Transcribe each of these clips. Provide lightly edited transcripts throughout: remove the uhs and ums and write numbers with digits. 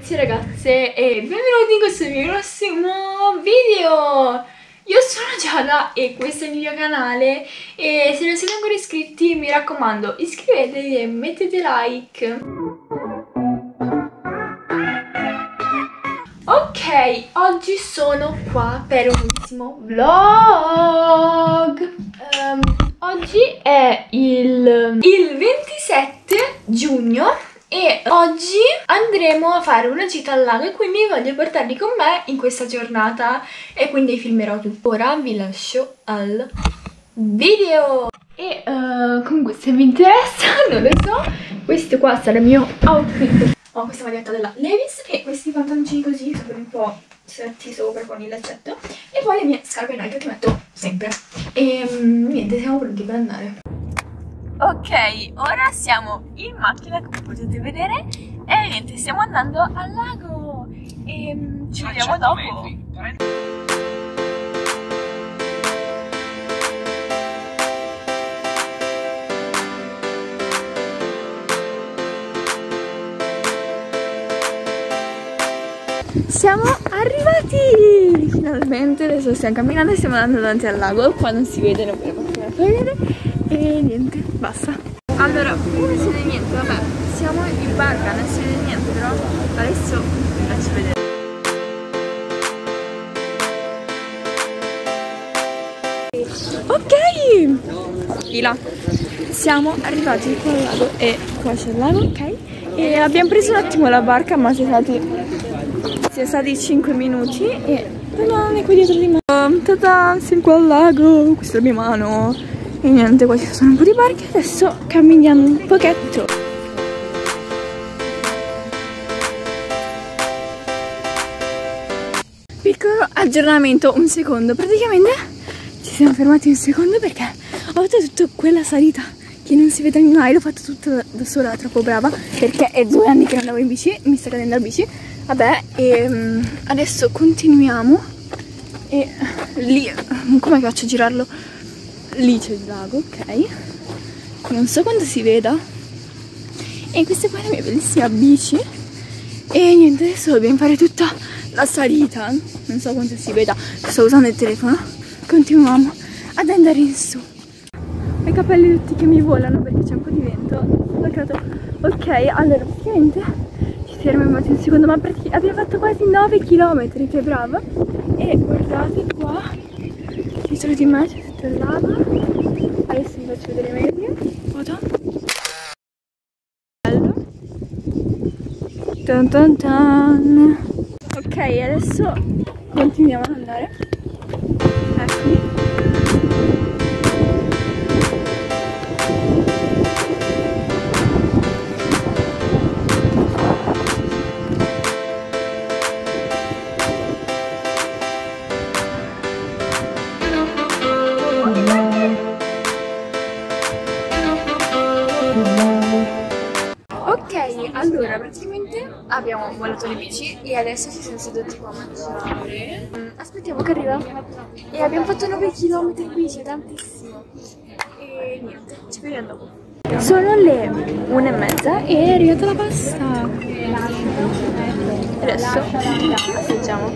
ragazzi e ragazze e benvenuti in questo mio prossimo video. Io sono Giada e questo è il mio canale e se non siete ancora iscritti mi raccomando iscrivetevi e mettete like. Ok, oggi sono qua per un nuovissimo vlog. Oggi è il 27 giugno e oggi andremo a fare una gita al lago e quindi voglio portarli con me in questa giornata e quindi filmerò tutto. Ora vi lascio al video. E comunque se vi interessa, non lo so, questo qua sarà il mio outfit. Ho questa maglietta della Levi's e questi pantaloncini così, sempre un po' stretti sopra con il laccetto. E poi le mie scarpe Nike che metto sempre. E niente, siamo pronti per andare. Ok, ora siamo in macchina come potete vedere e niente, stiamo andando al lago e ci vediamo dopo. Siamo arrivati! Finalmente, adesso stiamo camminando e stiamo andando davanti al lago. Qua non si vede, non ve lo faccio vedere. E niente, basta. Allora, non si vede niente, vabbè. Siamo in barca, non si vede niente, però adesso faccio vedere. Ok! Fila. Siamo arrivati qua al lago e qua c'è il lago, ok? E abbiamo preso un attimo la barca, ma siamo stati 5 minuti e non è qui dietro di me. Tada, siamo qua al lago, questa è la mia mano. E niente, qua ci sono un po' di barche, adesso camminiamo un pochetto. Piccolo aggiornamento, un secondo, praticamente ci siamo fermati un secondo perché ho fatto tutta quella salita che non si vede mai, l'ho fatta tutta da sola, troppo brava, perché è 2 anni che non andavo in bici, mi sta cadendo la bici. Vabbè, e adesso continuiamo e lì, come faccio a girarlo? Lì c'è il lago, ok? Non so quanto si veda. E questa qua è la mia bellissima bici. E niente, adesso dobbiamo fare tutta la salita. Non so quanto si veda, sto usando il telefono. Continuiamo ad andare in su. Ho i capelli tutti che mi volano perché c'è un po' di vento. Ok, allora praticamente ci fermiamo un secondo, ma abbiamo fatto quasi 9 km, che brava. E guardate qua, dietro di me c'è tutto il lago. Adesso vi faccio vedere meglio. Foto. Bello. Tan tan tan. Ok, adesso continuiamo ad andare. Eccomi. Allora, praticamente abbiamo volato le bici e adesso ci siamo seduti qua a mangiare. Aspettiamo che arriva. E abbiamo fatto 9 km di bici, è tantissimo. E niente, ci vediamo dopo. Sono le 1:30 e è arrivata la pasta. Adesso assaggiamo.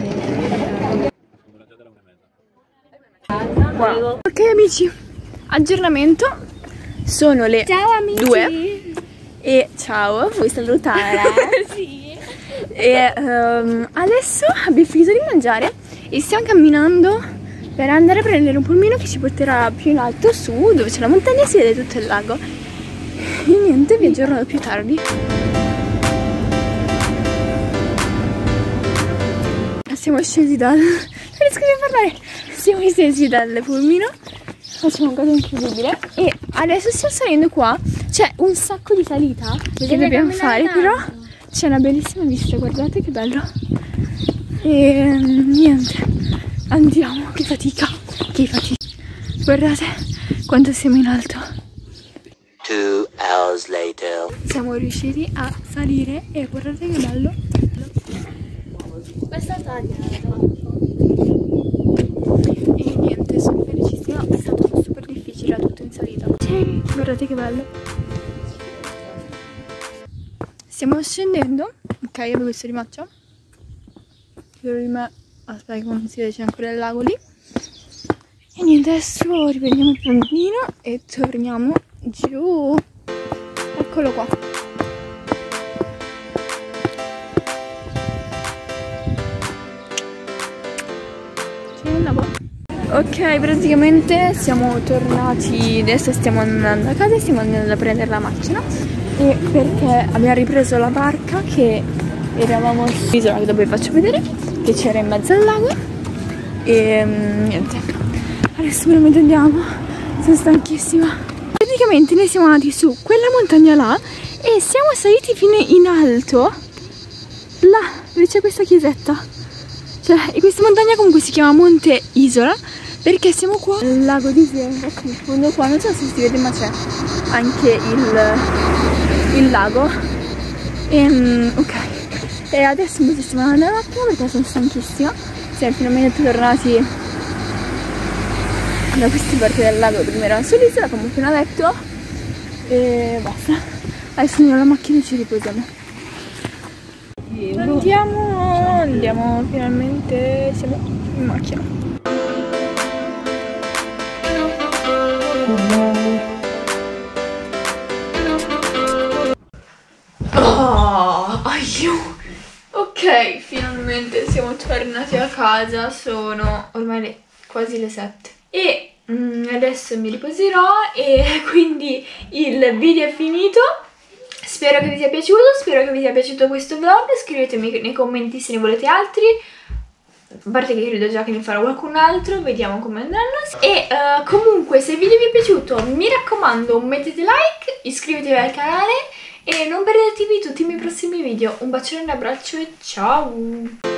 Wow. Ok amici, aggiornamento. Sono le 2. E ciao, vuoi salutare? Sì. E adesso abbiamo finito di mangiare e stiamo camminando per andare a prendere un pulmino che ci porterà più in alto su, dove c'è la montagna e si vede tutto il lago. E niente, vi aggiorno più tardi. Siamo scesi dal... non riesco a parlare. Siamo scesi dal pulmino. Facciamo una cosa incredibile e adesso stiamo salendo qua. C'è un sacco di salita che dobbiamo fare, però c'è una bellissima vista, guardate che bello. E niente, andiamo, che fatica, che fatica. Guardate quanto siamo in alto. 2 hours later. Siamo riusciti a salire e guardate che bello. Questa è tagliata. E niente, sono felicissima, è stato super difficile, tutto in salita. Guardate che bello. Stiamo scendendo, ok? abbiamo questo di matcha. Quello di me, aspetta che non si vede, c'è ancora il lago lì. E niente, adesso riprendiamo il pulmino e torniamo giù. Eccolo qua. Ok, praticamente siamo tornati, adesso stiamo andando a casa e stiamo andando a prendere la macchina. E perché abbiamo ripreso la barca che eravamo sull'isola, che dopo vi faccio vedere, che c'era in mezzo al lago. E niente, adesso veramente andiamo, sono stanchissima. Praticamente noi siamo andati su quella montagna là e siamo saliti fino in alto, là dove c'è questa chiesetta. Cioè, e questa montagna comunque si chiama Monte Isola perché siamo qua al lago di Siena, ecco in fondo qua, non so se si vede ma c'è anche il lago. Ok, e adesso mi stiamo andando un attimo perché sono stanchissima. Siamo finalmente tornati da queste parti del lago, prima eravamo sull'isola come ho appena detto, e basta. Adesso andiamo alla macchina e ci riposiamo. Andiamo, finalmente siamo in macchina. Ok, finalmente siamo tornati a casa, sono ormai quasi le 7 e adesso mi riposerò e quindi il video è finito. Spero che vi sia piaciuto, spero che vi sia piaciuto questo vlog, scrivetemi nei commenti se ne volete altri, a parte che credo già che ne farò qualcun altro, vediamo come andranno. E comunque se il video vi è piaciuto mi raccomando mettete like, iscrivetevi al canale e non perdetevi tutti i miei prossimi video. Un bacione, un abbraccio e ciao!